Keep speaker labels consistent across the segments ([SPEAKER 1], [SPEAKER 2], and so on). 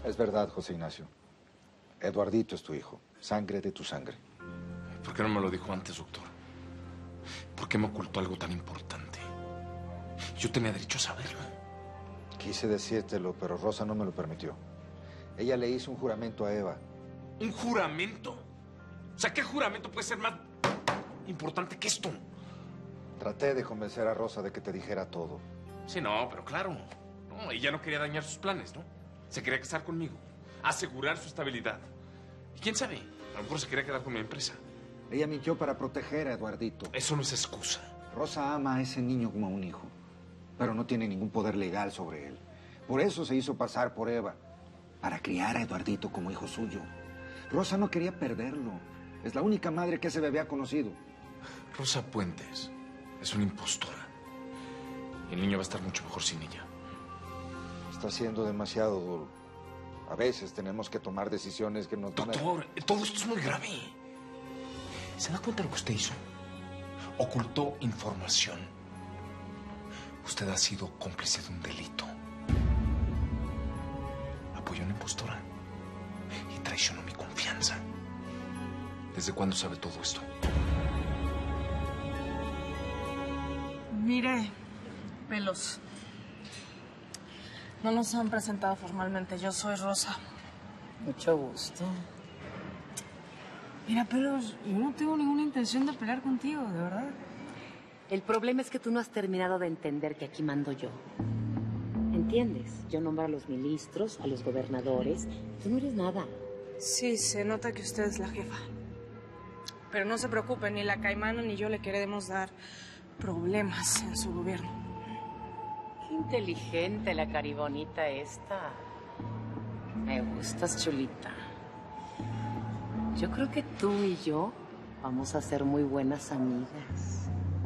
[SPEAKER 1] Es verdad, José Ignacio. Eduardito es tu hijo. Sangre de tu sangre.
[SPEAKER 2] ¿Por qué no me lo dijo antes, doctor? ¿Por qué me ocultó algo tan importante? Yo tenía derecho a saberlo.
[SPEAKER 1] Quise decírtelo, pero Rosa no me lo permitió. Ella le hizo un juramento a Eva.
[SPEAKER 2] ¿Un juramento? O sea, ¿qué juramento puede ser más importante que esto?
[SPEAKER 1] Traté de convencer a Rosa de que te dijera todo.
[SPEAKER 2] Sí, no, pero claro. No, ella no quería dañar sus planes, ¿no? Se quería casar conmigo, asegurar su estabilidad. Y quién sabe, a lo mejor se quería quedar con mi empresa.
[SPEAKER 1] Ella mintió para proteger a Eduardito.
[SPEAKER 2] Eso no es excusa.
[SPEAKER 1] Rosa ama a ese niño como a un hijo, pero no tiene ningún poder legal sobre él. Por eso se hizo pasar por Eva, para criar a Eduardito como hijo suyo. Rosa no quería perderlo. Es la única madre que ese bebé ha conocido.
[SPEAKER 2] Rosa Puentes es una impostora. El niño va a estar mucho mejor sin ella.
[SPEAKER 1] Está siendo demasiado duro. A veces tenemos que tomar decisiones que nos van a...
[SPEAKER 2] Doctor, todo esto es muy grave. ¿Se da cuenta de lo que usted hizo? Ocultó información. Usted ha sido cómplice de un delito. Apoyó a una impostora y traicionó mi confianza. ¿Desde cuándo sabe todo esto?
[SPEAKER 3] Mire, Pelos. No nos han presentado formalmente. Yo soy Rosa.
[SPEAKER 4] Mucho gusto.
[SPEAKER 3] Mira, Pelos, yo no tengo ninguna intención de pelear contigo, de verdad.
[SPEAKER 4] El problema es que tú no has terminado de entender que aquí mando yo. ¿Entiendes? Yo nombro a los ministros, a los gobernadores. Tú no eres nada.
[SPEAKER 3] Sí, se nota que usted es la jefa. Pero no se preocupe, ni la Caimana ni yo le queremos dar problemas en su gobierno.
[SPEAKER 4] Qué inteligente la caribonita esta. Me gustas, chulita. Yo creo que tú y yo vamos a ser muy buenas amigas.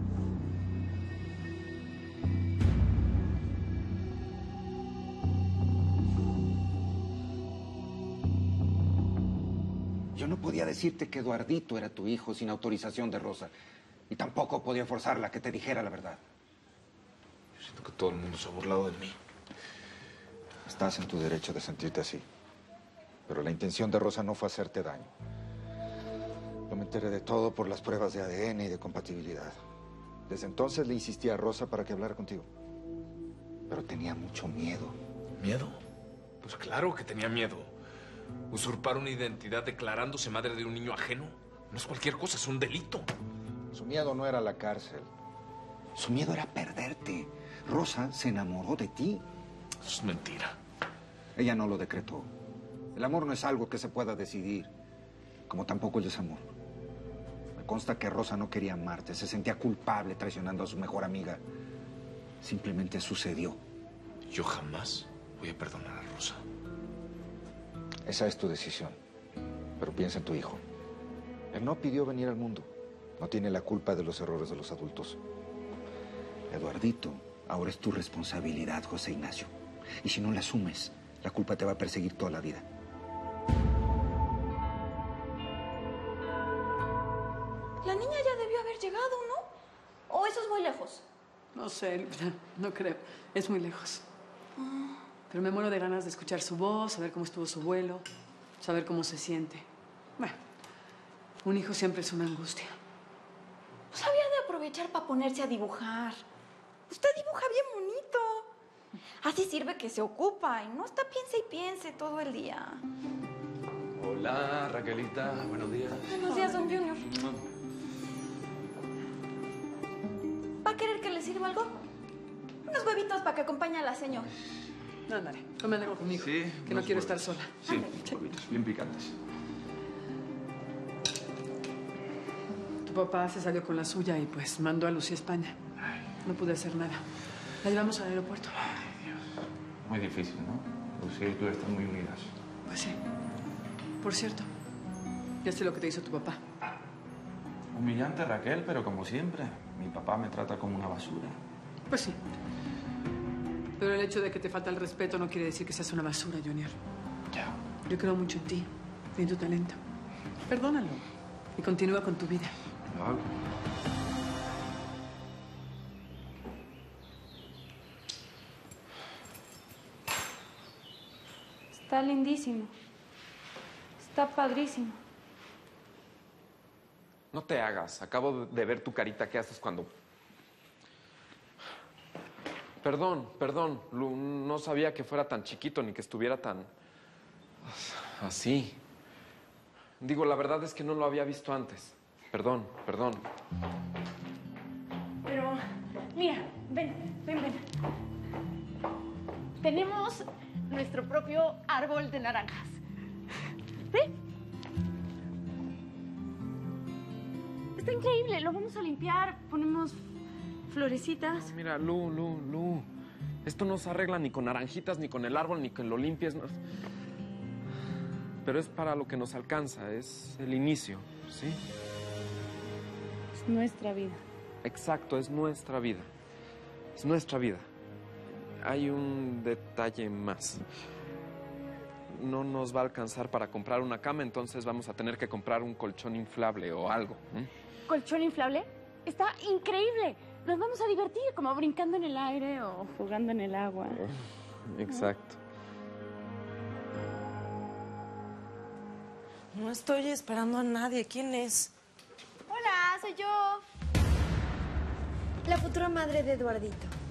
[SPEAKER 1] Yo no podía decirte que Eduardito era tu hijo sin autorización de Rosa. Y tampoco podía forzarla a que te dijera la verdad.
[SPEAKER 2] Yo siento que todo el mundo se ha burlado de mí.
[SPEAKER 1] Estás en tu derecho de sentirte así. Pero la intención de Rosa no fue hacerte daño. Yo me enteré de todo por las pruebas de ADN y de compatibilidad. Desde entonces le insistí a Rosa para que hablara contigo. Pero tenía mucho miedo.
[SPEAKER 2] ¿Miedo? Pues claro que tenía miedo. Usurpar una identidad declarándose madre de un niño ajeno no es cualquier cosa, es un delito.
[SPEAKER 1] Su miedo no era la cárcel. Su miedo era perderte. Rosa se enamoró de ti.
[SPEAKER 2] Eso es mentira.
[SPEAKER 1] Ella no lo decretó. El amor no es algo que se pueda decidir, como tampoco el desamor. Me consta que Rosa no quería amarte, se sentía culpable traicionando a su mejor amiga. Simplemente sucedió.
[SPEAKER 2] Yo jamás voy a perdonar a Rosa.
[SPEAKER 1] Esa es tu decisión, pero piensa en tu hijo. Él no pidió venir al mundo. No tiene la culpa de los errores de los adultos. Eduardito, ahora es tu responsabilidad, José Ignacio. Y si no la asumes, la culpa te va a perseguir toda la vida.
[SPEAKER 5] La niña ya debió haber llegado, ¿no? ¿O eso es muy lejos?
[SPEAKER 6] No sé, no creo. Es muy lejos. Pero me muero de ganas de escuchar su voz, saber cómo estuvo su vuelo, saber cómo se siente. Bueno, un hijo siempre es una angustia.
[SPEAKER 5] Pues había de aprovechar para ponerse a dibujar. Usted dibuja bien bonito. Así sirve que se ocupa y no está piense y piense todo el día.
[SPEAKER 7] Hola, Raquelita. Buenos días.
[SPEAKER 5] Buenos días, don Junior. ¿Va a querer que le sirva algo? Unos huevitos para que acompañe a la señora.
[SPEAKER 6] No, ándale, come algo conmigo,
[SPEAKER 7] Sí,
[SPEAKER 6] que no quiero estar sola.
[SPEAKER 7] Sí, huevitos bien picantes.
[SPEAKER 6] Tu papá se salió con la suya y pues mandó a Lucía a España. No pude hacer nada. La llevamos al aeropuerto.
[SPEAKER 7] Ay, Dios. Muy difícil, ¿no? Lucía y tú están muy unidas.
[SPEAKER 6] Pues sí. Por cierto, ya sé lo que te hizo tu papá.
[SPEAKER 7] Humillante, Raquel, pero como siempre. Mi papá me trata como una basura.
[SPEAKER 6] Pues sí. Pero el hecho de que te falta el respeto no quiere decir que seas una basura, Junior.
[SPEAKER 7] Ya.
[SPEAKER 6] Yo creo mucho en ti y en tu talento. Perdónalo y continúa con tu vida.
[SPEAKER 7] Lo hago.
[SPEAKER 5] Está lindísimo. Está padrísimo.
[SPEAKER 2] No te hagas. Acabo de ver tu carita. ¿Qué haces cuando...? Perdón, Lu. No sabía que fuera tan chiquito ni que estuviera tan... así. Digo, la verdad es que no lo había visto antes. Perdón.
[SPEAKER 8] Pero, mira, ven. Tenemos nuestro propio árbol de naranjas. ¿Ve? Está increíble, lo vamos a limpiar, ponemos florecitas.
[SPEAKER 2] No, mira, Lu. Esto no se arregla ni con naranjitas, ni con el árbol, ni que lo limpies. No. Pero es para lo que nos alcanza, es el inicio, ¿sí?
[SPEAKER 8] Es nuestra vida.
[SPEAKER 2] Exacto, es nuestra vida. Es nuestra vida. Hay un detalle más. No nos va a alcanzar para comprar una cama, entonces vamos a tener que comprar un colchón inflable o algo.
[SPEAKER 8] ¿Colchón inflable? Está increíble. Nos vamos a divertir, como brincando en el aire o jugando en el agua.
[SPEAKER 2] Exacto.
[SPEAKER 3] No estoy esperando a nadie. ¿Quién es?
[SPEAKER 9] Hola, soy yo. La futura madre de Eduardito.